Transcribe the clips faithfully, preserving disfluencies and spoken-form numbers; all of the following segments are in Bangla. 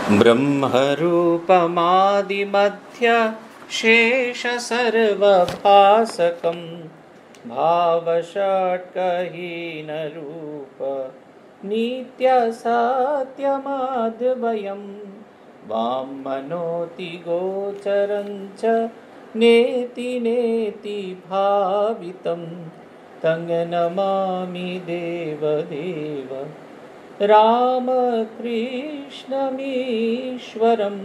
ब्रह्मरूपमादिमध्य शेषसर्वभासकं भावषट्कहीनरूप नित्यसत्यमद्वयं वाङ्मनोति गोचरं च नेति नेति भावितं तं नमामि देवदेव রামকৃষ্ণমীশ্বরম।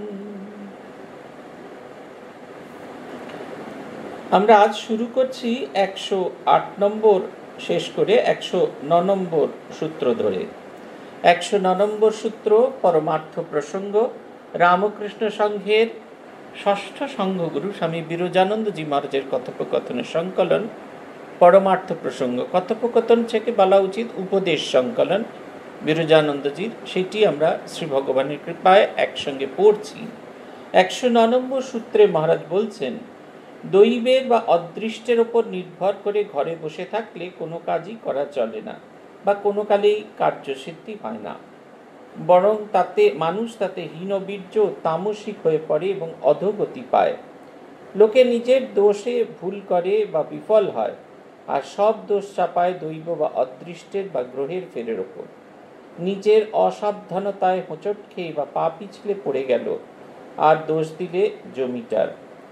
আমরা আজ শুরু করছি একশো আট নম্বর শেষ করে একশো নয় নম্বর সূত্র ধরে। একশো নয় নম্বর সূত্র পরমার্থ প্রসঙ্গ, রামকৃষ্ণ সংঘের ষষ্ঠ সংঘগুরু স্বামী বিরজানন্দজি মহারাজের কথোপকথনের সংকলন পরমার্থ প্রসঙ্গ। কথোপকথন থেকে বলা উচিত উপদেশ সংকলন বিরজানন্দজির, সেটি আমরা শ্রী ভগবানের কৃপায় একসঙ্গে পড়ছি। একশো নয় নম্বর সূত্রে মহারাজ বলছেন, দৈবের বা অদৃষ্টের ওপর নির্ভর করে ঘরে বসে থাকলে কোনো কাজই করা চলে না বা কোনো কালেই কার্যসিদ্ধি হয় না, বরং তাতে মানুষ তাতে হীনবীর্য তামসিক হয়ে পড়ে এবং অধোগতি পায়। লোকে নিজের দোষে ভুল করে বা বিফল হয়, আর সব দোষ চাপায় দৈব বা অদৃষ্টের বা গ্রহের ফেরের ওপর। নিজের অসাবধানতায় হোঁচট খেয়ে বা পা পিছলে পড়ে গেল, আর দোষ দিলে জমিটার।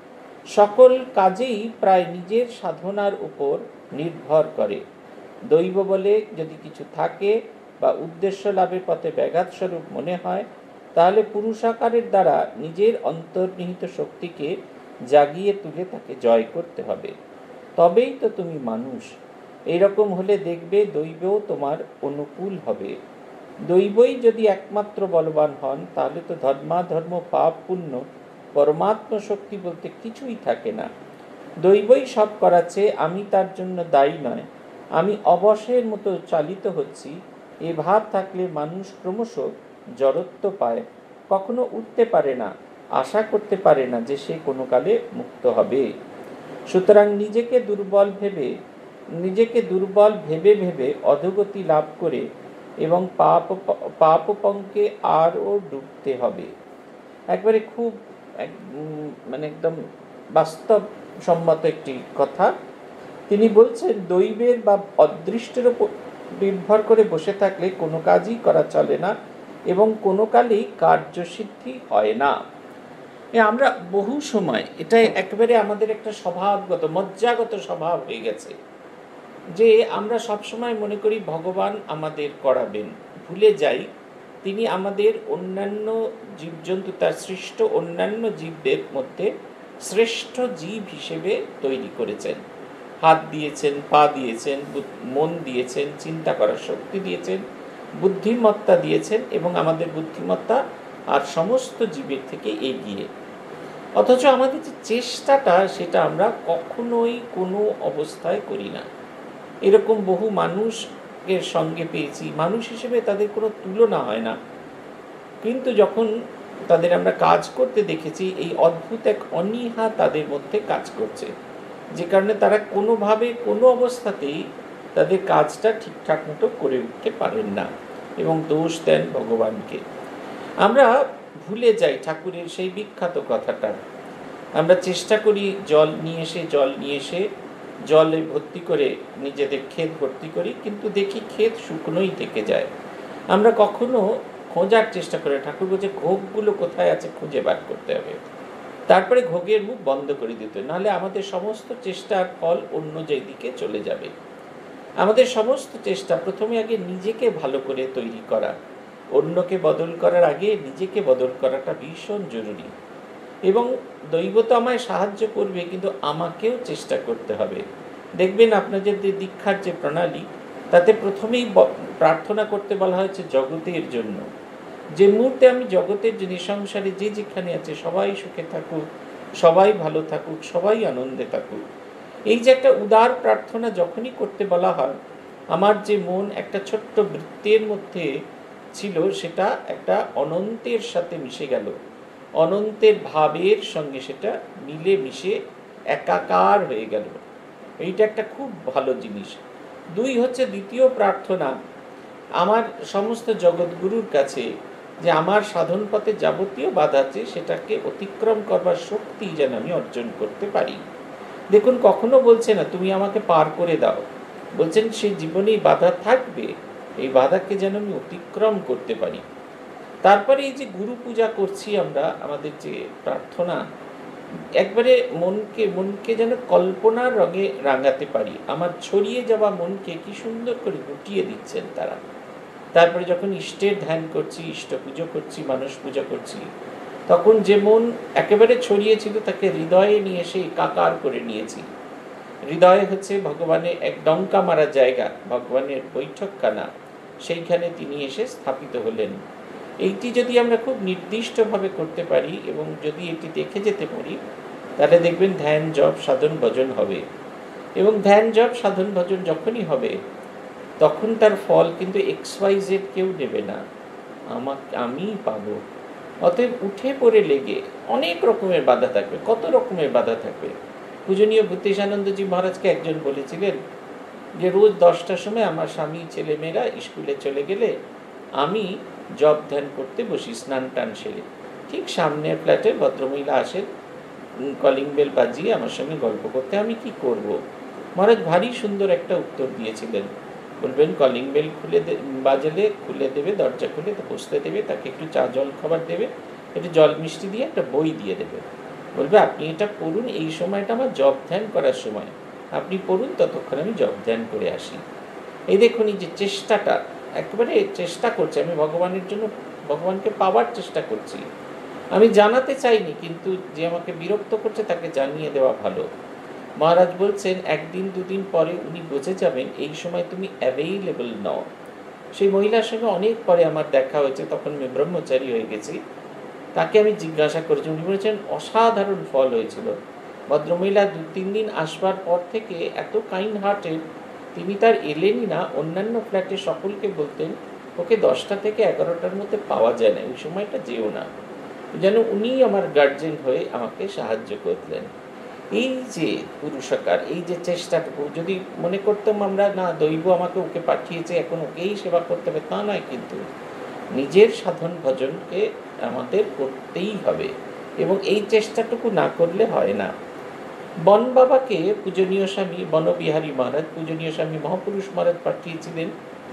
সকল কাজেই প্রায় নিজের সাধনার উপর নির্ভর করে। দৈব বলে যদি কিছু থাকে বা উদ্দেশ্য লাভের পথে ব্যাঘাত স্বরূপ মনে হয়, তাহলে পুরুষাকারের দ্বারা নিজের অন্তর্নিহিত শক্তিকে জাগিয়ে তুলে তাকে জয় করতে হবে, তবেই তো তুমি মানুষ। এইরকম হলে দেখবে দৈবও তোমার অনুকূল হবে। দৈবই যদি একমাত্র বলবান হন, তাহলে তো ধর্মাধর্ম পাপ পুণ্য পরমাত্মা শক্তি বলতে কিছুই থাকে না। দৈবই সব করাচ্ছে, আমি তার জন্য দায়ী নয়, আমি অবশের মতো চালিত হচ্ছি, এ ভাব থাকলে মানুষ ক্রমশ জড়ত্ব পায়, কখনো উঠতে পারে না, আশা করতে পারে না যে সে কোনো কালে মুক্ত হবে। সুতরাং নিজেকে দুর্বল ভেবে নিজেকে দুর্বল ভেবে ভেবে অধোগতি লাভ করে এবং পাপ পাপ পঙ্কে আরও ডুবতে হবে। একবারে খুব মানে একদম বাস্তবসম্মত একটি কথা তিনি বলছেন, দৈবের বা অদৃষ্টের উপর নির্ভর করে বসে থাকলে কোনো কাজই করা চলে না এবং কোনো কালেই কার্যসিদ্ধি হয় না। আমরা বহু সময় এটা একেবারে আমাদের একটা স্বভাবগত মজ্জাগত স্বভাব হয়ে গেছে যে আমরা সবসময় মনে করি ভগবান আমাদের করাবেন, ভুলে যাই তিনি আমাদের অন্যান্য জীবজন্তু তার সৃষ্ট অন্যান্য জীবদের মধ্যে শ্রেষ্ঠ জীব হিসেবে তৈরি করেছেন। হাত দিয়েছেন, পা দিয়েছেন, মন দিয়েছেন, চিন্তা করার শক্তি দিয়েছেন, বুদ্ধিমত্তা দিয়েছেন এবং আমাদের বুদ্ধিমত্তা আর সমস্ত জীবের থেকে এগিয়ে। অথচ আমাদের যে চেষ্টাটা সেটা আমরা কখনোই কোনো অবস্থায় করি না। এরকম বহু মানুষের সঙ্গে পেয়েছি, মানুষ হিসেবে তাদের কোনো তুলনা হয় না, কিন্তু যখন তাদের আমরা কাজ করতে দেখেছি, এই অদ্ভুত এক অনীহা তাদের মধ্যে কাজ করছে, যে কারণে তারা কোনোভাবে কোনো অবস্থাতেই তাদের কাজটা ঠিকঠাক মতো করে উঠতে পারেন না এবং দোষ দেন ভগবানকে। আমরা ভুলে যাই ঠাকুরের সেই বিখ্যাত কথাটা। আমরা চেষ্টা করি জল নিয়ে এসে জল নিয়ে এসে জলে ভর্তি করে নিজেদের ক্ষেত ভর্তি করি, কিন্তু দেখি ক্ষেত শুকনোই থেকে যায়। আমরা কখনো খোঁজার চেষ্টা করি, ঠাকুর বলছে ঘোগগুলো কোথায় আছে খুঁজে বার করতে হবে, তারপরে ঘোগের মুখ বন্ধ করে দিতে, নাহলে আমাদের সমস্ত চেষ্টার ফল অন্য যেদিকে চলে যাবে। আমাদের সমস্ত চেষ্টা প্রথমে আগে নিজেকে ভালো করে তৈরি করা, অন্যকে বদল করার আগে নিজেকে বদল করাটা ভীষণ জরুরি। এবং দৈব তো আমায় সাহায্য করবে, কিন্তু আমাকেও চেষ্টা করতে হবে। দেখবেন আপনাদের যে দীক্ষার যে প্রণালী, তাতে প্রথমেই প্রার্থনা করতে বলা হয়েছে জগতের জন্য। যে মুহূর্তে আমি জগতের জন্য, সংসারে যে যেখানে আছে সবাই সুখে থাকুক, সবাই ভালো থাকুক, সবাই আনন্দে থাকুক, এই যে একটা উদার প্রার্থনা যখনই করতে বলা হয়, আমার যে মন একটা ছোট্ট বৃত্তের মধ্যে ছিল সেটা একটা অনন্তের সাথে মিশে গেল, অনন্তের ভাবের সঙ্গে সেটা মিলে মিশে একাকার হয়ে গেল। এইটা একটা খুব ভালো জিনিস। দুই হচ্ছে দ্বিতীয় প্রার্থনা, আমার সমস্ত জগৎগুরুর কাছে যে আমার সাধন পথে যাবতীয় বাধা আছে সেটাকে অতিক্রম করবার শক্তি যেন আমি অর্জন করতে পারি। দেখুন, কখনো বলছে না তুমি আমাকে পার করে দাও, বলছেন সে জীবনেই বাধা থাকবে, এই বাধাকে যেন আমি অতিক্রম করতে পারি। তারপরে এই যে গুরু পূজা করছি আমরা, আমাদের যে প্রার্থনা, একবারে মনকে মনকে যেন কল্পনার রঙে রাঙাতে পারি। আমার ছড়িয়ে যাওয়া মনকে কি সুন্দর করে গুটিয়ে দিচ্ছেন তারা। তারপরে যখন ইষ্টের ধ্যান করছি, ইষ্ট পুজো করছি, মানুষ পূজা করছি, তখন যে মন একেবারে ছড়িয়েছিল তাকে হৃদয়ে নিয়ে এসে একাকার করে নিয়েছি। হৃদয় হচ্ছে ভগবানের এক ডঙ্কা মারা জায়গা, ভগবানের বৈঠকখানা, সেইখানে তিনি এসে স্থাপিত হলেন। এইটি যদি আমরা খুব নির্দিষ্টভাবে করতে পারি এবং যদি এটি দেখে যেতে পারি, তাহলে দেখবেন ধ্যান জপ সাধন ভজন হবে। এবং ধ্যান জপ সাধন ভজন যখনই হবে, তখন তার ফল কিন্তু এক্স ওয়াই জেড কেউ নেবে না, আমাকে আমিই পাবো। অতএব উঠে পড়ে লেগে অনেক রকমের বাধা থাকবে, কত রকমের বাধা থাকবে। পূজনীয় ভূতেশানন্দজি মহারাজকে একজন বলেছিলেন যে রোজ দশটার সময় আমার স্বামী ছেলেমেয়েরা স্কুলে চলে গেলে আমি জপ ধ্যান করতে বসি স্নান টান সেরে। ঠিক সামনের ফ্ল্যাটে ভদ্রমহিলা আসেন, কলিং বেল বাজিয়ে আমার সঙ্গে গল্প করতে। আমি কি করব? মহারাজ ভারী সুন্দর একটা উত্তর দিয়েছিলেন। বলবেন কলিং বেল খুলে বাজালে খুলে দেবে, দরজা খুলে তো বসতে দেবে, তাকে একটু চা জল খাবার দেবে, একটু জল মিষ্টি দিয়ে একটা বই দিয়ে দেবে। বলবে আপনি এটা পড়ুন, এই সময়টা আমার জপ ধ্যান করার সময়, আপনি পড়ুন, ততক্ষণ আমি জপ ধ্যান করে আসি। এই দেখুন, এই যে চেষ্টাটা, একেবারে চেষ্টা করছে, আমি ভগবানের জন্য ভগবানকে পাওয়ার চেষ্টা করছি। আমি জানাতে চাইনি, কিন্তু যে আমাকে বিরক্ত করছে তাকে জানিয়ে দেওয়া ভালো। মহারাজ বলছেন একদিন দুদিন পরে উনি বুঝে যাবেন এই সময় তুমি অ্যাভেইলেবল নও। সেই মহিলার সঙ্গে অনেক পরে আমার দেখা হয়েছে, তখন আমি ব্রহ্মচারী হয়ে গেছি। তাকে আমি জিজ্ঞাসা করেছি, উনি বলেছেন অসাধারণ ফল হয়েছিল। ভদ্রমহিলা দু তিন দিন আসবার পর থেকে এত কাইন্ড হার্টেড, তিনি তার এলেনই না, অন্যান্য ফ্ল্যাটে সকলকে বলতেন ওকে দশটা থেকে এগারোটার মধ্যে পাওয়া যায় না, ওই সময়টা যেও না। যেন উনি আমার গার্জেন হয়ে আমাকে সাহায্য করলেন। এই যে পুরুষকার, এই যে চেষ্টাটুকু, যদি মনে করতাম আমরা না দৈব আমাকে ওকে পাঠিয়েছে এখন ওকেই সেবা করতে হবে, তা নয়। কিন্তু নিজের সাধন ভজনকে আমাদের করতেই হবে, এবং এই চেষ্টাটুকু না করলে হয় না। বন বাবাকে পূজনীয় স্বামী বনবিহারী মহারাজ, পূজনীয় স্বামী মহাপুরুষ মহারাজ পাঠিয়েছিলেন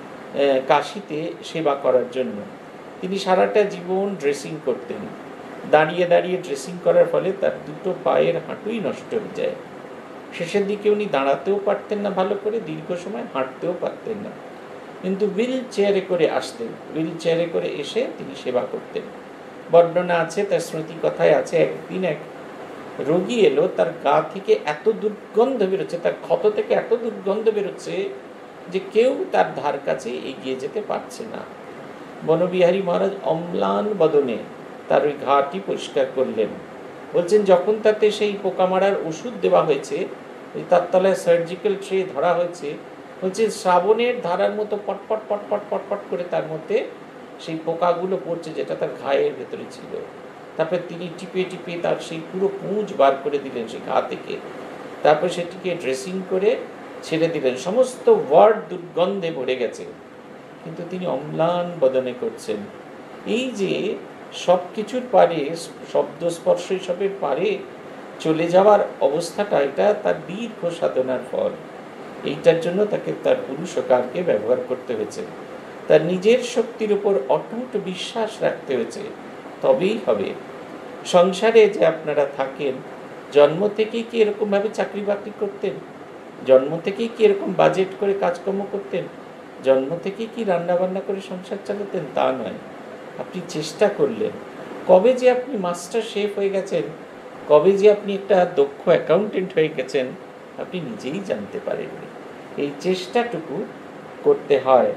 কাশীতে সেবা করার জন্য। তিনি সারাটা জীবন ড্রেসিং করতেন, দাঁড়িয়ে দাঁড়িয়ে ড্রেসিং করার ফলে তার দুটো পায়ের হাঁটুই নষ্ট হয়ে যায়। শেষের দিকে উনি দাঁড়াতেও পারতেন না ভালো করে, দীর্ঘ সময় হাঁটতেও পারতেন না, কিন্তু হুইল চেয়ারে করে আসতেন, হুইল চেয়ারে করে এসে তিনি সেবা করতেন। বর্ণনা আছে, তার স্মৃতি কথায় আছে, একদিন এক রোগী এলো, তার গা থেকে এত দুর্গন্ধ বেরোচ্ছে, তার ক্ষত থেকে এত দুর্গন্ধ বেরোচ্ছে যে কেউ তার ধার কাছে এগিয়ে যেতে পারছে না। বনবিহারী মহারাজ অম্লান বদনে তার ওই ঘাটি পরিষ্কার করলেন। বলছেন যখন তাতে সেই পোকা মারার ওষুধ দেওয়া হয়েছে, তার তলায় সার্জিক্যাল ট্রে ধরা হয়েছে, বলছে শ্রাবণের ধারার মতো পটপট পটপট পটপট করে তার মধ্যে সেই পোকাগুলো পড়ছে যেটা তার ঘায়ের ভেতরে ছিল। তারপর তিনি টিপে টিপে তার সেই পুরো পুঁজ বার করে দিলেন সেই ঘা থেকে, তারপর সেটিকে ড্রেসিং করে ছেড়ে দিলেন। সমস্ত ওয়ার্ড দুর্গন্ধে ভরে গেছে, কিন্তু তিনি অম্লান বদনে করছেন। এই যে সব কিছুর পারে, শব্দ স্পর্শ সবের পারে চলে যাওয়ার অবস্থাটা, এটা তার দীর্ঘ সাধনার ফল। এইটার জন্য তাকে তার পুরুষকারকে ব্যবহার করতে হয়েছে, তার নিজের শক্তির উপর অটুট বিশ্বাস রাখতে হয়েছে, তবেই হবে। সংসারে যে আপনারা থাকেন, জন্ম থেকেই কি এরকমভাবে চাকরি বাকরি করতেন? জন্ম থেকেই কি এরকম বাজেট করে কাজকর্ম করতেন? জন্ম থেকেই কি রান্নাবান্না করে সংসার চালাতেন? তা নয়। আপনি চেষ্টা করলেন। কবে যে আপনি মাস্টার শেফ হয়ে গেছেন, কবে যে আপনি একটা দক্ষ অ্যাকাউন্টেন্ট হয়ে গেছেন, আপনি নিজেই জানতে পারেননি। এই চেষ্টাটুকু করতে হয়।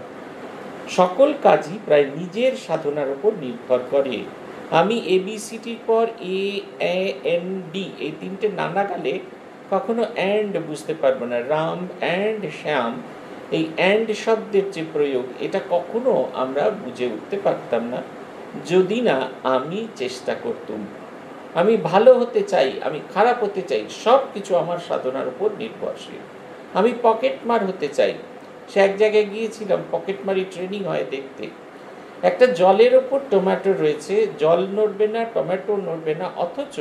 সকল কাজই প্রায় নিজের সাধনার উপর নির্ভর করে। আমি এবিসিটির পর এ এন ডি এই তিনটে নানা গালে কখনো অ্যান্ড বুঝতে পারবো না। রাম অ্যান্ড শ্যাম, এই অ্যান্ড শব্দের যে প্রয়োগ, এটা কখনো আমরা বুঝে উঠতে পারতাম না যদি না আমি চেষ্টা করতাম। আমি ভালো হতে চাই, আমি খারাপ হতে চাই, সব কিছু আমার সাধনার উপর নির্ভরশীল। আমি পকেটমার হতে চাই, সে এক জায়গায় গিয়েছিলাম, পকেটমারি ট্রেনিং হয় দেখতে। একটা জলের ওপর টমেটো রয়েছে, জল নড়বে না, টমেটো নড়বে না, অথচ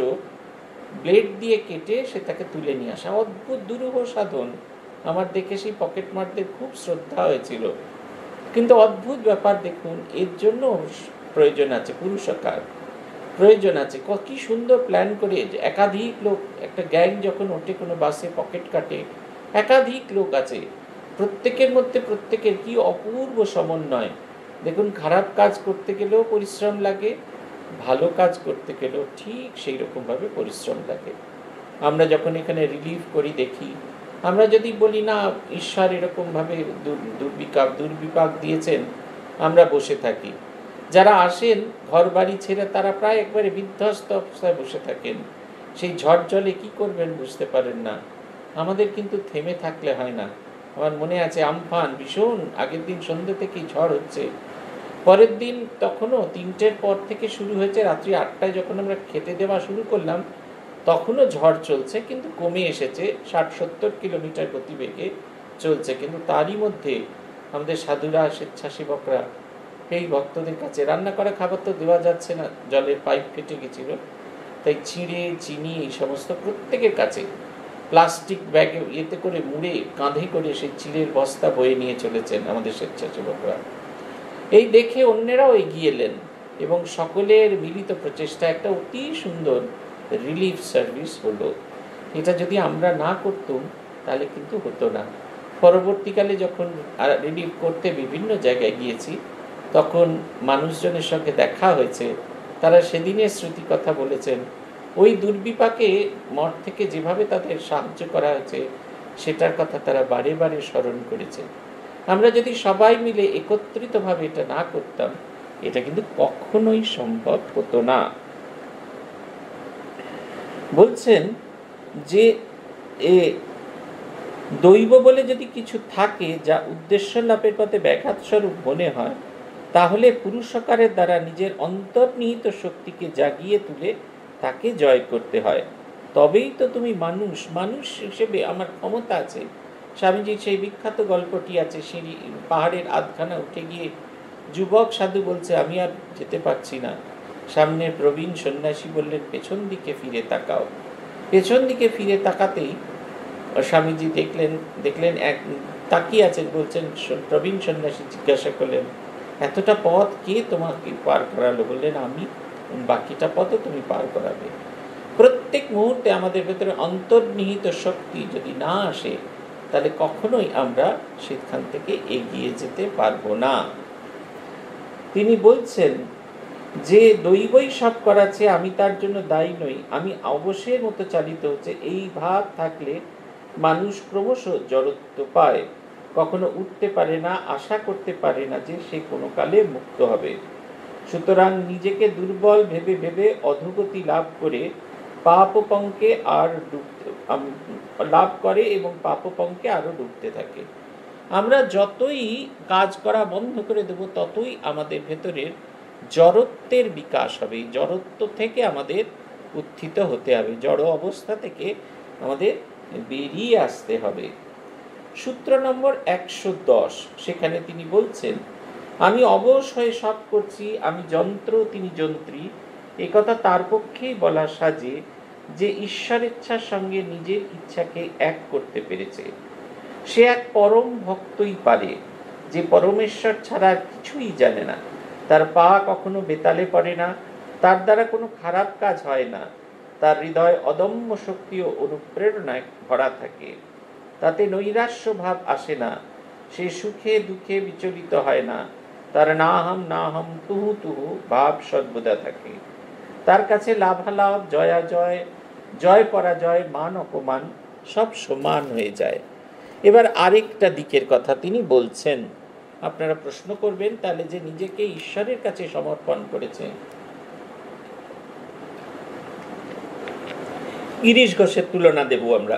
ব্লেড দিয়ে কেটে সেটাকে তুলে নিয়ে আসা অদ্ভুত দুরূহ সাধন। আমার দেখে সেই পকেট মারদের খুব শ্রদ্ধা হয়েছিল। কিন্তু অদ্ভুত ব্যাপার দেখুন, এর জন্য প্রয়োজন আছে পুরুষকার, প্রয়োজন আছে কি সুন্দর প্ল্যান করে একাধিক লোক, একটা গ্যাং যখন ওঠে কোনো বাসে পকেট কাটে, একাধিক লোক আছে, প্রত্যেকের মধ্যে প্রত্যেকের কি অপূর্ব সমন্বয়। দেখুন, খারাপ কাজ করতে গেলেও পরিশ্রম লাগে, ভালো কাজ করতে গেলেও ঠিক সেই রকমভাবে পরিশ্রম লাগে। আমরা যখন এখানে রিলিফ করি দেখি, আমরা যদি বলি না ঈশ্বর এরকমভাবে দুর্বিপাক দুর্বিপাক দিয়েছেন, আমরা বসে থাকি। যারা আসেন ঘর বাড়ি ছেড়ে তারা প্রায় একবারে বিধ্বস্ত অবস্থায় বসে থাকেন, সেই ঝড় জলে কী করবেন বুঝতে পারেন না। আমাদের কিন্তু থেমে থাকলে হয় না। আমার মনে আছে আমফান ভীষণ, আগের দিন সন্ধ্যে থেকেই ঝড় হচ্ছে, পরের দিন তখনও তিনটের পর থেকে শুরু হয়েছে, রাত্রি আটটায় যখন আমরা খেতে দেওয়া শুরু করলাম তখনও ঝড় চলছে, কিন্তু কমে এসেছে, ষাট সত্তর কিলোমিটার গতিবেগে চলছে। কিন্তু তারই মধ্যে আমাদের সাধুরা, স্বেচ্ছাসেবকরা এই ভক্তদের কাছে রান্না করা খাবার তো দেওয়া যাচ্ছে না, জলের পাইপ ফেটে গেছিল, তাই চিড়ে চিনি এই সমস্ত প্রত্যেকের কাছে প্লাস্টিক ব্যাগে ইয়েতে করে মুড়ে কাঁধে করে সেই চিড়ের বস্তা বয়ে নিয়ে চলেছেন আমাদের স্বেচ্ছাসেবকরা। এই দেখে অন্যেরাও এগিয়ে এলেন এবং সকলের মিলিত প্রচেষ্টা একটা অতি সুন্দর রিলিফ সার্ভিস হলো। এটা যদি আমরা না করতাম তাহলে কিন্তু হতো না। পরবর্তীকালে যখন রিলিফ করতে বিভিন্ন জায়গায় গিয়েছি তখন মানুষজনের সঙ্গে দেখা হয়েছে, তারা সেদিনের স্মৃতি কথা বলেছেন। ওই দুর্বিপাকে মঠ থেকে যেভাবে তাদের সাহায্য করা হয়েছে সেটার কথা তারা বারে বারে স্মরণ করেছে। আমরা যদি সবাই মিলে একত্রিতভাবে এটা না করতাম, এটা কিন্তু কখনোই সম্ভব হতো না। বলছেন যে এ দৈব বলে যদি কিছু থাকে যা উদ্দেশ্য লাভের পথে ব্যাঘাত স্বরূপ মনে হয়, তাহলে পুরুষকারের দ্বারা নিজের অন্তর্নিহিত শক্তিকে জাগিয়ে তুলে তাকে জয় করতে হয়। তবেই তো তুমি মানুষ, মানুষ হিসেবে আমার ক্ষমতা আছে। স্বামীজির সেই বিখ্যাত গল্পটি আছে, সিঁড়ি পাহাড়ের আধখানা উঠে গিয়ে যুবক সাধু বলছে আমি আর যেতে পারছি না। সামনে প্রবীণ সন্ন্যাসী বললেন পেছন দিকে ফিরে তাকাও। পেছন দিকে ফিরে তাকাতেই স্বামীজি দেখলেন দেখলেন এক তাকিয়ে আছেন, বলছেন প্রবীণ সন্ন্যাসী জিজ্ঞাসা করলেন এতটা পথ কে তোমাকে পার করালো? বললেন আমি, বাকিটা পথও তুমি পার করাবে। প্রত্যেক মুহূর্তে আমাদের ভেতরে অন্তর্নিহিত শক্তি যদি না আসে তাহলে কখনোই আমরা সেখান থেকে এগিয়ে যেতে পারবো না। তিনি বলছেন যে দৈবই সব করাচ্ছে, আমি তার জন্য দায়ী নই, আমি অবশ্যের মতো চালিত হচ্ছে, এই ভাব থাকলে মানুষ ক্রমশ জড়ত্ব পায়, কখনো উঠতে পারে না, আশা করতে পারে না যে সে কোনো কালে মুক্ত হবে। সুতরাং নিজেকে দুর্বল ভেবে ভেবে অধোগতি লাভ করে পাপপঙ্কে আর ডুবতে লাভ করে এবং পাপপঙ্কে আরো ডুবতে থাকে। আমরা যতই কাজ করা বন্ধ করে দেব ততই আমাদের ভেতরের জড়ত্বের বিকাশ হবে। জড়ত্ব থেকে আমাদের উত্থিত হতে হবে, জড় অবস্থা থেকে আমাদের বেরিয়ে আসতে হবে। সূত্র নম্বর একশো দশ, সেখানে তিনি বলছেন আমি অবশ হয়ে সব করছি, আমি যন্ত্র তিনি যন্ত্রী। একথা তার পক্ষেই বলা সাজে যে ঈশ্বরেচ্ছার সঙ্গে নিজের ইচ্ছাকে এক করতে পেরেছে। সে এক পরম ভক্তই পারে, যে পরমেশ্বর ছাড়া আর কিছুই জানে না। তার পা কখনো বেতালে পড়ে না, তার দ্বারা কোনো খারাপ কাজ হয় না, তার হৃদয় অদম্য শক্তি ও অনুপ্রেরণায় ভরা থাকে, তাতে নৈরাশ্য ভাব আসে না, সে সুখে দুঃখে বিচলিত হয় না, তার না হাম না হাম তুহু তুহু ভাব সর্বদা থাকে। তার কাছে লাভালাভ, জয়াজয়, জয় পরাজয়, মান অপমান সব সমান হয়ে যায়। এবার আরেকটা দিকের কথা তিনি বলছেন। আপনারা প্রশ্ন করবেন তাহলে যে নিজেকে ঈশ্বরের কাছে সমর্পণ করেছে। গিরিশ ঘোষের তুলনা দেব আমরা,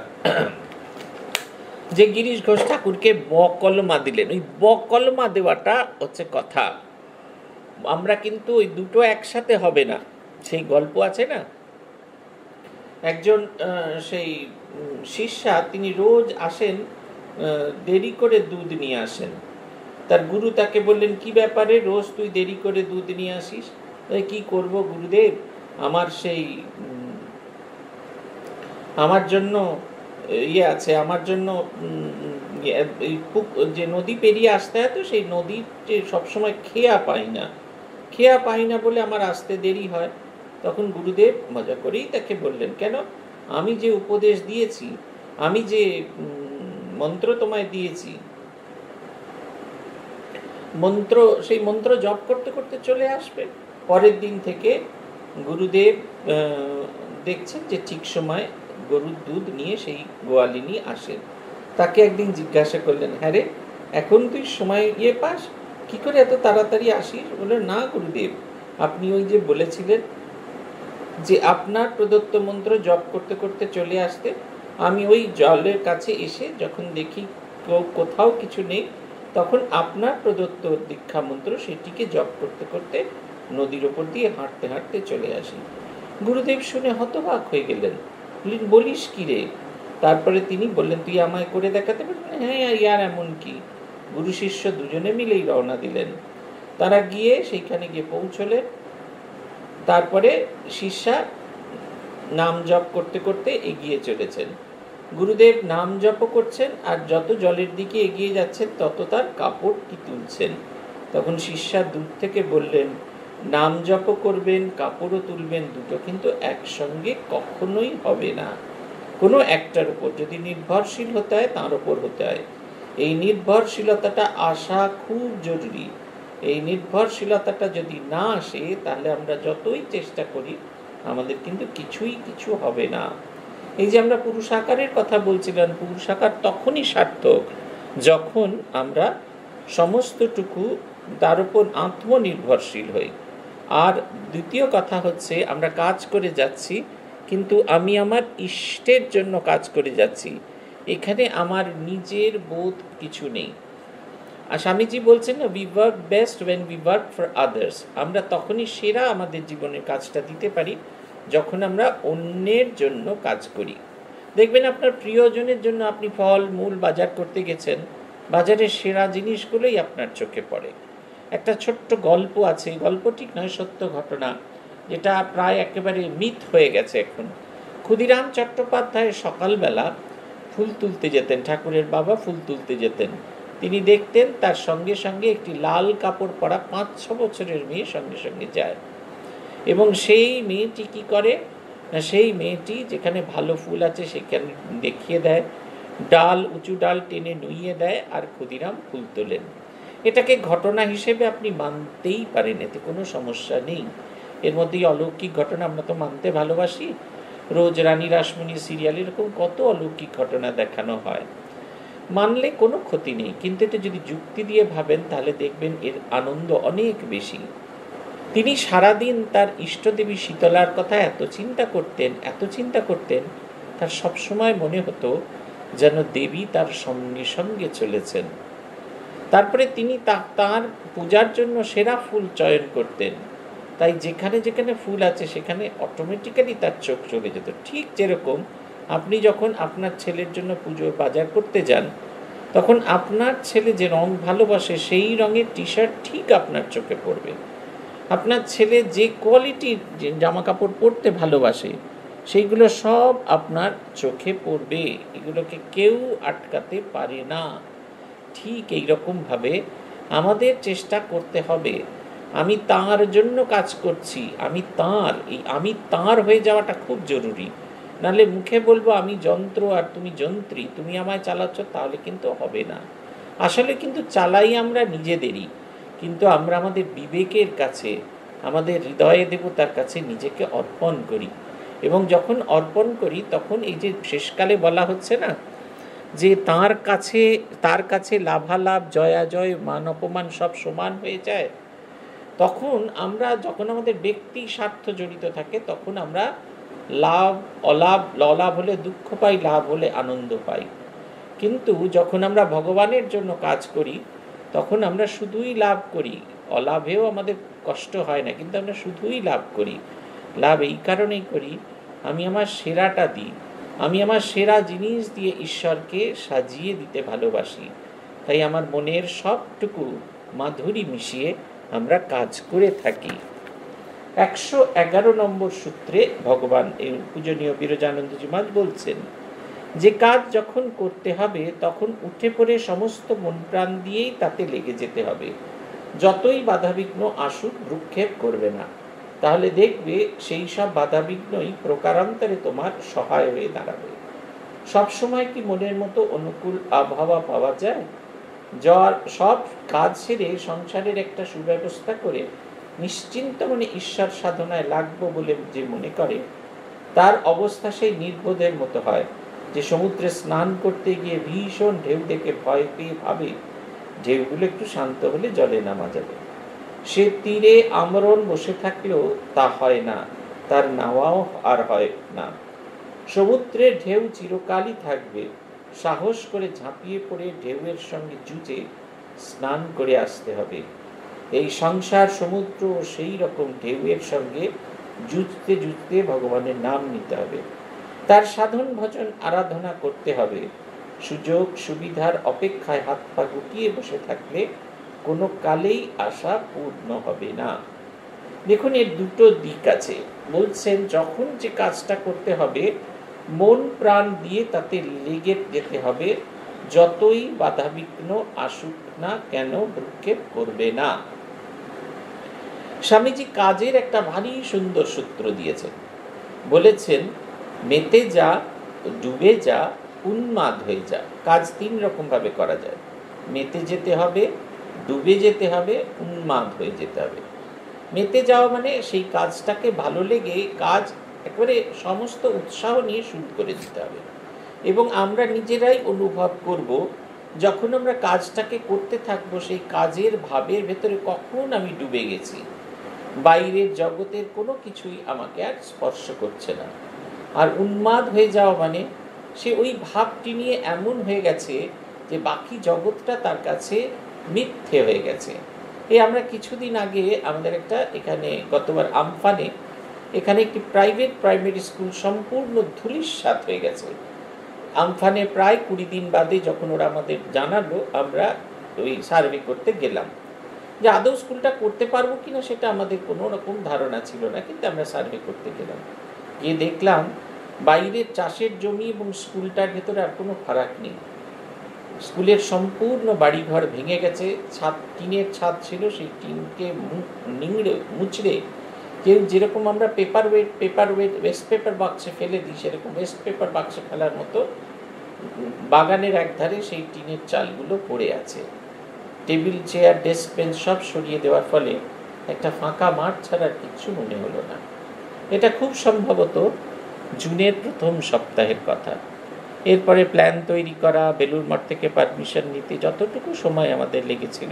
যে গিরিশ ঘোষ ঠাকুরকে বকলমা দিলেন, ওই বকলমা দেওয়াটা হচ্ছে কথা। আমরা কিন্তু ওই দুটো একসাথে হবে না। সেই গল্প আছে না, একজন সেই শিষ্যা তিনি রোজ আসেন, দেরি করে দুধ নিয়ে আসেন। তার গুরু তাকে বললেন, কি ব্যাপারে রোজ তুই দেরি করে দুধ নিয়ে আসিস? কি করব গুরুদেব, আমার সেই আমার জন্য ইয়ে আছে, আমার জন্য যে নদী পেরিয়ে আসতে হয়, তো সেই নদীতে সবসময় খেয়া পাই না, খেয়া পাই না বলে আমার আসতে দেরি হয়। তখন গুরুদেব মজা করেই তাকে বললেন, কেন, আমি যে উপদেশ দিয়েছি, আমি যে মন্ত্র তোমায় দিয়েছি, মন্ত্র সেই মন্ত্র জপ করতে করতে চলে আসবে। পরের দিন থেকে গুরুদেব দেখছেন যে ঠিক সময় গরুর দুধ নিয়ে সেই গোয়ালিনী আসেন। তাকে একদিন জিজ্ঞাসা করলেন, হ্যাঁ রে, এখন তুই সময় ইয়ে পাস, কি করে এত তাড়াতাড়ি আসিস? বললেন, না গুরুদেব, আপনি ওই যে বলেছিলেন যে আপনার প্রদত্ত মন্ত্র জপ করতে করতে চলে আসতে, আমি ওই জলের কাছে এসে যখন দেখি কোথাও কিছু নেই, তখন আপনার প্রদত্ত দীক্ষা মন্ত্র সেটিকে জপ করতে করতে নদীর ওপর দিয়ে হাঁটতে হাঁটতে চলে আসি। গুরুদেব শুনে হতবাক হয়ে গেলেন, বলিস কি রে? তারপরে তিনি বললেন, তুই আমায় করে দেখাতে পারবি? হ্যাঁ ইয়ার, এমন কি? গুরু শিষ্য দুজনে মিলেই রওনা দিলেন। তারা গিয়ে সেইখানে গিয়ে পৌঁছলেন। তারপরে শিষ্যা নাম জপ করতে করতে এগিয়ে চলেছেন। গুরুদেব নাম জপ করছেন, আর যত জলের দিকে এগিয়ে যাচ্ছেন তত তার কাপড়টি তুলছেন। তখন শিষ্যা দূর থেকে বললেন, নাম জপ করবেন, কাপড়ও তুলবেন, দুটো কিন্তু একসঙ্গে কখনোই হবে না। কোনো একটার উপর যদি নির্ভরশীল হতে হয়, তার উপর হতে হয়। এই নির্ভরশীলতাটা আসা খুব জরুরি। এই নির্ভরশীলতাটা যদি না আসে, তাহলে আমরা যতই চেষ্টা করি আমাদের কিন্তু কিছুই কিছু হবে না। এই যে আমরা পুরুষাকারের কথা বলছিলাম, পুরুষাকার তখনই সার্থক যখন আমরা সমস্তটুকু তার উপর আত্মনির্ভরশীল হই। আর দ্বিতীয় কথা হচ্ছে, আমরা কাজ করে যাচ্ছি, কিন্তু আমি আমার ইষ্টের জন্য কাজ করে যাচ্ছি, এখানে আমার নিজের বোধ কিছু নেই। আর স্বামীজি বলছেন না, we work best when we work for others. আমরা তখনই সেরা আমাদের জীবনের কাজটা দিতে পারি যখন আমরা অন্যের জন্য কাজ করি। দেখবেন আপনার প্রিয়জনের জন্য আপনি ফল মূল বাজার করতে গেছেন, বাজারের সেরা জিনিসগুলোই আপনার চোখে পড়ে। একটা ছোট্ট গল্প আছে, গল্প ঠিক নয়, সত্য ঘটনা, যেটা প্রায় একেবারে মিথ হয়ে গেছে এখন। ক্ষুদিরাম চট্টোপাধ্যায় সকালবেলা ফুল তুলতে যেতেন, ঠাকুরের বাবা ফুল তুলতে যেতেন। তিনি দেখতেন তার সঙ্গে সঙ্গে একটি লাল কাপড় পরা পাঁচ ছ বছরের মেয়ে সঙ্গে সঙ্গে যায়, এবং সেই মেয়েটি কি করে না, সেই মেয়েটি যেখানে ভালো ফুল আছে সেখানে দেখিয়ে দেয়, ডাল উঁচু ডাল টেনে নুইয়ে দেয়, আর ক্ষুদিরাম ফুল তোলেন। এটাকে ঘটনা হিসেবে আপনি মানতেই পারেন, এতে কোনো সমস্যা নেই। এর মধ্যেই অলৌকিক ঘটনা আমরা তো মানতে ভালোবাসি। রোজ রানী রাসমণি সিরিয়াল এরকম কত অলৌকিক ঘটনা দেখানো হয়, মানলে কোনো ক্ষতি নেই। কিন্তু এটা যদি যুক্তি দিয়ে ভাবেন, তাহলে দেখবেন এর আনন্দ অনেক বেশি। তিনি সারাদিন তার ইষ্টদেবী শীতলার কথা এত চিন্তা করতেন, এত চিন্তা করতেন, তার সবসময় মনে হতো যেন দেবী তার সঙ্গে সঙ্গে চলেছেন। তারপরে তিনি তার পূজার জন্য সেরা ফুল চয়ন করতেন, তাই যেখানে যেখানে ফুল আছে সেখানে অটোমেটিক্যালি তার চোখ চলে যেত। ঠিক যেরকম আপনি যখন আপনার ছেলের জন্য পুজোর বাজার করতে যান, তখন আপনার ছেলে যে রং ভালোবাসে সেই রঙের টি শার্ট ঠিক আপনার চোখে পড়বে। আপনার ছেলে যে কোয়ালিটির জামা কাপড় পরতে ভালোবাসে সেইগুলো সব আপনার চোখে পড়বে, এগুলোকে কেউ আটকাতে পারে না। ঠিক এইরকমভাবে আমাদের চেষ্টা করতে হবে, আমি তাঁর জন্য কাজ করছি, আমি তাঁর, এই আমি তাঁর হয়ে যাওয়াটা খুব জরুরি। নাহলে মুখে বলবো আমি যন্ত্র আর তুমি যন্ত্রী, তুমি আমায় চালাচ্ছ, তাহলে কিন্তু হবে না। আসলে কিন্তু চালাই আমরা নিজেদেরই, কিন্তু আমরা আমাদের বিবেকের কাছে, আমাদের হৃদয়ে দেবতার কাছে নিজেকে অর্পণ করি। এবং যখন অর্পণ করি, তখন এই যে শেষকালে বলা হচ্ছে না যে তার কাছে তার কাছে লাভালাভ জয়াজয় মান অপমান সব সমান হয়ে যায়, তখন আমরা, যখন আমাদের ব্যক্তি স্বার্থ জড়িত থাকে, তখন আমরা লাভ অলাভ, অলাভ হলে দুঃখ পাই, লাভ হলে আনন্দ পাই। কিন্তু যখন আমরা ভগবানের জন্য কাজ করি, তখন আমরা শুধুই লাভ করি, অলাভেও আমাদের কষ্ট হয় না, কিন্তু আমরা শুধুই লাভ করি। লাভ এই কারণেই করি, আমি আমার সেরাটা দিই, আমি আমার সেরা জিনিস দিয়ে ঈশ্বরকে সাজিয়ে দিতে ভালোবাসি। তাই আমার মনের সবটুকু মাধুরী মিশিয়ে আমরা কাজ করে থাকি। একশো এগারো নম্বর সূত্রে ভগবান এই পূজনীয় বিরজানন্দজি মহারাজ বলছেন যে কাজ যখন করতে হবে তখন উঠে পড়ে সমস্ত মন প্রাণ দিয়েই তাতে লেগে যেতে হবে। যতই বাধাবিঘ্ন আসুক ভ্রুক্ষেপ করবে না, তাহলে দেখবে সেই সব বাধাবিঘ্নই প্রকারান্তরে তোমার সহায় হয়ে দাঁড়াবে। সবসময় কি মনের মতো অনুকূল আবহাওয়া পাওয়া যায়? যার সব কাজ সেরে সংসারের একটা সুব্যবস্থা করে নিশ্চিন্ত মনে ঈশ্বর সাধনায় লাগবো বলে যে মনে করে, তার অবস্থা সেই নির্বোধের মতো হয় যে সমুদ্রে স্নান করতে গিয়ে ভীষণ ঢেউ দেখে ভয় পেয়ে ভাবে ঢেউগুলো একটু শান্ত হলে জলে নামা যাবে। সে তীরে আমরণ বসে থাকলেও তা হয় না, তার নাওয়াও আর হয় না। সমুদ্রের ঢেউ চিরকালই থাকবে। সাহস করে ঝাঁপিয়ে পড়ে ঢেউয়ের সঙ্গে যুঝে স্নান করে আসতে হবে। এই সংসার সমুদ্র সেই রকম ঢেউয়ের সঙ্গে যুঝতে যুঝতে ভগবানের নাম নিতে হবে, তার সাধন ভজন আরাধনা করতে হবে। সুযোগ সুবিধার অপেক্ষায় হাত পা গুটিয়ে বসে থাকলে কোনো কালেই আশা পূর্ণ হবে না। দেখুন, এর দুটো দিক আছে। বলছেন যখন যে কাজটা করতে হবে মন প্রাণ দিয়ে তাতে লেগে যেতে হবে, যতই বাধাবিঘ্ন আসুক না কেন ভ্রুক্ষেপ করবে না। স্বামীজি কাজের একটা ভারী সুন্দর সূত্র দিয়েছেন। বলেছেন মেতে যা, ডুবে যা, উন্মাদ হয়ে যা। কাজ তিন রকম ভাবে করা যায়। মেতে যেতে হবে, ডুবে যেতে হবে, উন্মাদ হয়ে যেতে হবে। মেতে যাওয়া মানে সেই কাজটাকে ভালো লেগে কাজ একেবারে সমস্ত উৎসাহ নিয়ে শুরু করে দিতে হবে, এবং আমরা নিজেরাই অনুভব করব যখন আমরা কাজটাকে করতে থাকবো সেই কাজের ভাবের ভেতরে কখন আমি ডুবে গেছি, বাইরের জগতের কোনো কিছুই আমাকে আর স্পর্শ করছে না। আর উন্মাদ হয়ে যাওয়া মানে সে ওই ভাবটি নিয়ে এমন হয়ে গেছে যে বাকি জগৎটা তার কাছে মিথ্যে হয়ে গেছে। এই আমরা কিছুদিন আগে আমাদের একটা এখানে গতবার আমফানে এখানে একটি প্রাইভেট প্রাইমারি স্কুল সম্পূর্ণ ধূলিসাৎ হয়ে গেছে। আমফানে প্রায় কুড়ি দিন বাদে যখন ওরা আমাদের জানালো, আমরা ওই সার্ভে করতে গেলাম। যে আদৌ স্কুলটা করতে পারবো কিনা সেটা আমাদের কোনো রকম ধারণা ছিল না, কিন্তু আমরা সার্ভে করতে গেলাম। গিয়ে দেখলাম বাইরের চাষের জমি এবং স্কুলটার ভেতরে আর কোনো ফারাক নেই। স্কুলের সম্পূর্ণ বাড়িঘর ভেঙে গেছে। ছাদ, টিনের ছাদ ছিল, সেই টিনকে নিংড়ে মুচড়ে কেউ যেরকম আমরা paper weight paper weight waste paper বাক্সে ফেলে দিই, সেরকম ওয়েস্ট পেপার বাক্সে ফেলার মতো বাগানের একধারে সেই টিনের চালগুলো পড়ে আছে। টেবিল চেয়ার ডেস্ক বেঞ্চ সব সরিয়ে দেওয়ার ফলে একটা ফাঁকা মাঠ ছাড়া কিচ্ছু মনে হলো না। এটা খুব সম্ভবত জুনের প্রথম সপ্তাহের কথা। এরপরে প্ল্যান তৈরি করা, বেলুড় মঠ থেকে পারমিশন নিতে যতটুকু সময় আমাদের লেগেছিল,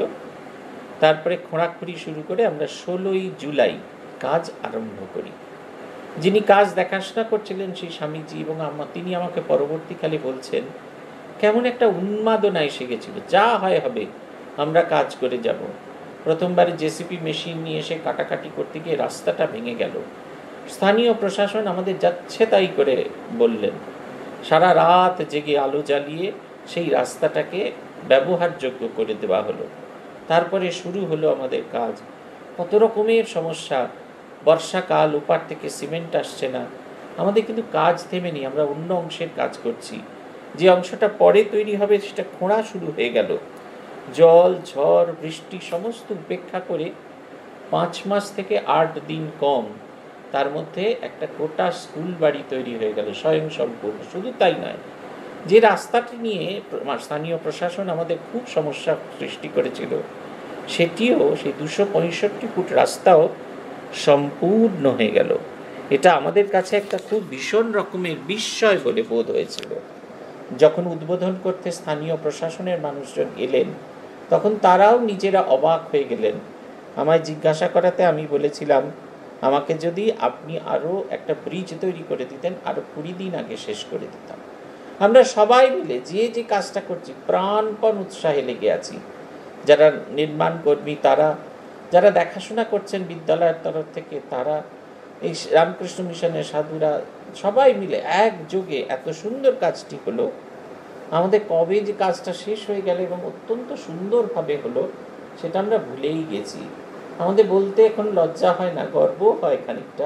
তারপরে খোঁড়াখুড়ি শুরু করে আমরা ষোলোই জুলাই কাজ আরম্ভ করি। যিনি কাজ দেখাশোনা করছিলেন সেই স্বামীজি, এবং তিনি আমাকে পরবর্তীকালে বলছেন কেমন একটা উন্মাদনা এসে গেছিল, যা হয় হবে, আমরা কাজ করে যাব। প্রথমবারে জেসিপি মেশিন নিয়ে এসে কাটাকাটি করতে গিয়ে রাস্তাটা ভেঙে গেল। স্থানীয় প্রশাসন আমাদের যাচ্ছে তাই করে বললেন। সারা রাত জেগে আলো জ্বালিয়ে সেই রাস্তাটাকে ব্যবহারযোগ্য করে দেওয়া হলো। তারপরে শুরু হলো আমাদের কাজ। কত রকমের সমস্যা, বর্ষাকাল, ওপার থেকে সিমেন্ট আসছে না। আমাদের কিন্তু কাজ থেমেনি, আমরা অন্য অংশের কাজ করছি। যে অংশটা পরে তৈরি হবে সেটা খোঁড়া শুরু হয়ে গেল। জল, ঝড়, বৃষ্টি সমস্ত উপেক্ষা করে পাঁচ মাস থেকে আট দিন কম, তার মধ্যে একটা গোটা স্কুল বাড়ি তৈরি হয়ে গেল স্বয়ং সম্পূর্ণ। শুধু তাই নয়, যে রাস্তাটি নিয়ে স্থানীয় প্রশাসন আমাদের খুব সমস্যা সৃষ্টি করেছিল, সেটিও, সেই দুশো পঁয়ষট্টি ফুট রাস্তাও সম্পূর্ণ হয়ে গেল। এটা আমাদের কাছে একটা খুব ভীষণ রকমের বিস্ময় বলে বোধ হয়েছিল। যখন উদ্বোধন করতে স্থানীয় প্রশাসনের মানুষজন এলেন, তখন তারাও নিজেরা অবাক হয়ে গেলেন। আমায় জিজ্ঞাসা করাতে আমি বলেছিলাম, আমাকে যদি আপনি আরও একটা ব্রিজ তৈরি করে দিতেন, আরও কুড়ি দিন আগে শেষ করে দিতাম। আমরা সবাই মিলে যে যে কাজটা করছি প্রাণপণ উৎসাহে লেগে আছি। যারা নির্মাণ কর্মী তারা, যারা দেখাশোনা করছেন বিদ্যালয়ের তরফ থেকে তারা, এই রামকৃষ্ণ মিশনের সাধুরা, সবাই মিলে একযোগে এত সুন্দর কাজটি হলো। আমাদের কবে যে কাজটা শেষ হয়ে গেল এবং অত্যন্ত সুন্দরভাবে হলো সেটা আমরা ভুলেই গেছি। আমাদের বলতে এখন লজ্জা হয় না, গর্ব হয় খানিকটা।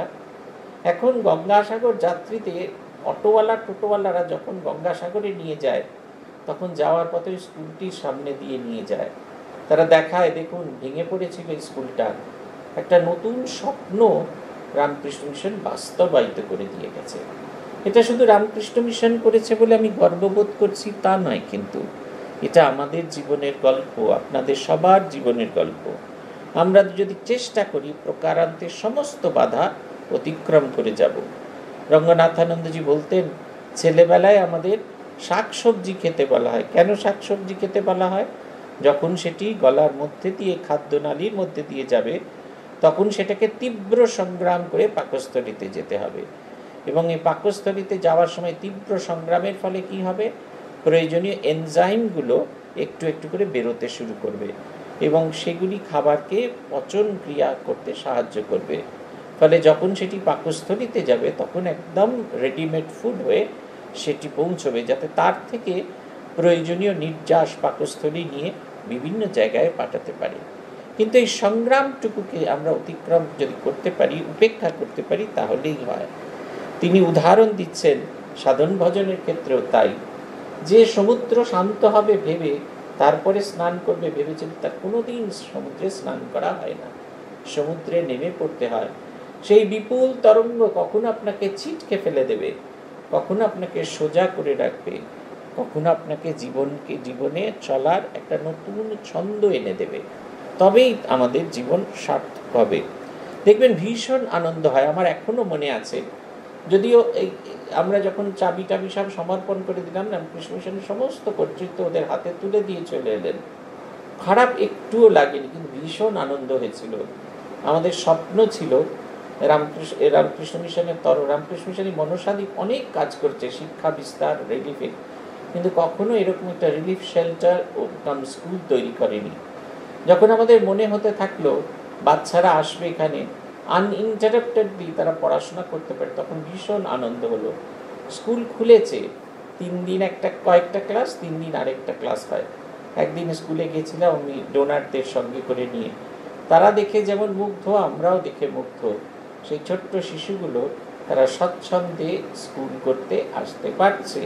এখন গঙ্গাসাগর যাত্রীতে অটোওয়ালা টোটোওয়ালারা যখন গঙ্গাসাগরে নিয়ে যায়, তখন যাওয়ার পথে স্কুলটির সামনে দিয়ে নিয়ে যায়। তারা দেখায়, দেখুন ভেঙে পড়েছিল স্কুলটা, একটা নতুন স্বপ্ন রামকৃষ্ণ মিশন বাস্তবায়িত করে দিয়ে গেছে। এটা শুধু রামকৃষ্ণ মিশন করেছে বলে আমি গর্ববোধ করছি তা নয়, কিন্তু এটা আমাদের জীবনের গল্প, আপনাদের সবার জীবনের গল্প। আমরা যদি চেষ্টা করি প্রকারান্তের সমস্ত বাধা অতিক্রম করে যাব। রঙ্গনাথানন্দজি বলতেন, ছেলেবেলায় আমাদের শাকসবজি খেতে বলা হয়। কেন শাকসবজি খেতে বলা হয়? যখন সেটি গলার মধ্যে দিয়ে খাদ্যনালীর মধ্যে দিয়ে যাবে, তখন সেটাকে তীব্র সংগ্রাম করে পাকস্থলীতে যেতে হবে। এবং এই পাকস্থলীতে যাওয়ার সময় তীব্র সংগ্রামের ফলে কি হবে? প্রয়োজনীয় এনজাইমগুলো একটু একটু করে বেরোতে শুরু করবে এবং সেগুলি খাবারকে পচন ক্রিয়া করতে সাহায্য করবে। ফলে যখন সেটি পাকস্থলীতে যাবে তখন একদম রেডিমেড ফুড হয়ে সেটি পৌঁছবে, যাতে তার থেকে প্রয়োজনীয় নির্যাস পাকস্থলী নিয়ে বিভিন্ন জায়গায় পাঠাতে পারে। কিন্তু এই সংগ্রামটুকুকে আমরা অতিক্রম যদি করতে পারি, উপেক্ষা করতে পারি, তাহলেই হয়। তিনি উদাহরণ দিচ্ছেন সাধন ভজনের ক্ষেত্রেও তাই। যে সমুদ্র শান্ত হবে ভেবে তারপরে স্নান করবে ভেবেছেন, তার কোনোদিন সমুদ্রে স্নান করা হয় না, সমুদ্রে নেমে পড়তে হয়। সেই বিপুল তরঙ্গ কখনো আপনাকে ছিটকে ফেলে দেবে, কখনো আপনাকে সোজা করে রাখবে, কখনো আপনাকে জীবনকে জীবনে চলার একটা নতুন ছন্দ এনে দেবে। তবেই আমাদের জীবন সার্থক হবে। দেখবেন ভীষণ আনন্দ হয়। আমার এখনো মনে আছে, যদিও এই আমরা যখন চাবি টাবি সব সমর্পণ করে দিলাম, রামকৃষ্ণ মিশনের সমস্ত কর্তৃত্ব ওদের হাতে তুলে দিয়ে চলে এলেন, খারাপ একটুও লাগেনি, কিন্তু ভীষণ আনন্দ হয়েছিল। আমাদের স্বপ্ন ছিল রামকৃষ্ণ রামকৃষ্ণ মিশনের তর রামকৃষ্ণ মিশনের মনসাদীপ অনেক কাজ করছে, শিক্ষা বিস্তার, রিলিফে, কিন্তু কখনো এরকম একটা রিলিফ শেল্টার ও কাম স্কুল তৈরি করেনি। যখন আমাদের মনে হতে থাকলো বাচ্চারা আসবে এখানে, আনইন্টারাপ্টেডলি তারা পড়াশোনা করতে পারে, তখন ভীষণ আনন্দ হলো। স্কুল খুলেছে, তিন দিন একটা কয়েকটা ক্লাস, তিন দিন আরেকটা ক্লাস হয়। একদিন স্কুলে গেছিলাম আমি ডোনারদের সঙ্গে করে নিয়ে, তারা দেখে যেমন মুগ্ধ, আমরাও দেখে মুগ্ধ। সেই ছোট্ট শিশুগুলো তারা স্বচ্ছন্দে স্কুল করতে আসতে পারছে।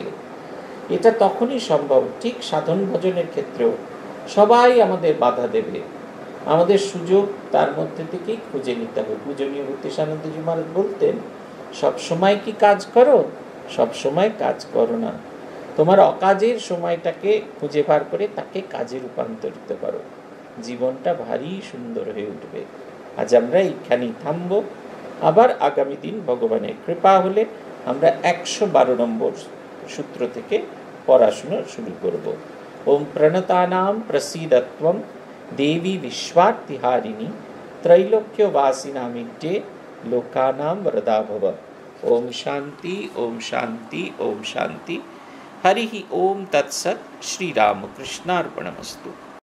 এটা তখনই সম্ভব। ঠিক সাধন ভজনের ক্ষেত্রেও সবাই আমাদের বাধা দেবে, আমাদের সুযোগ তার মধ্যে থেকেই খুঁজে নিতে হবে। পূজনীয় ভূতেশানন্দজি মহারাজ বলতেন, সব সময় কি কাজ করো? সব সময় কাজ করো না, তোমার অকাজের সময়টাকে খুঁজে বার করে তাকে কাজে রূপান্তরিত করো, জীবনটা ভারী সুন্দর হয়ে উঠবে। আজ আমরা এইখানেই থামবো। আবার আগামী দিন ভগবানের কৃপা হলে আমরা একশো বারো নম্বর সূত্র থেকে পড়াশোনা শুরু করব। ওম প্রণতানাম প্রসীদত্বম দেবী विश्वार्तिहारिणी त्रैलोक्यवासिनामिड्डे लोकानां वरदा भव। ओम शांति ओम शांति ओम शांति। हरि ओम तत्सत्। श्री रामकृष्णार्पणमस्तु।